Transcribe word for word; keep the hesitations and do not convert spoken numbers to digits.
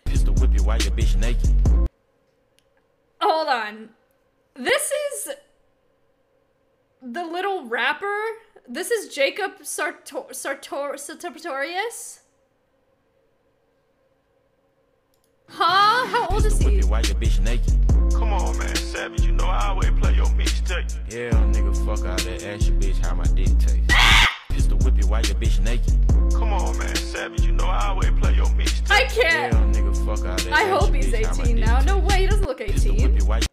Pistol whip you while your bitch naked. Hold on. This is the little rapper. This is Jacob Sartor Sartor Sartorius. Huh? How old is he? While your bitch naked. Come on, man, Savage. You know I always play your mixtape. Yeah, nigga, fuck all that. Ask your bitch how my dick taste. Pistol whip you while your bitch naked. Come on, man, Savage. You know I always play your mixtape. I can't. Yeah, nigga, fuck all that. I hope he's eighteen now. No way, he doesn't look eighteen.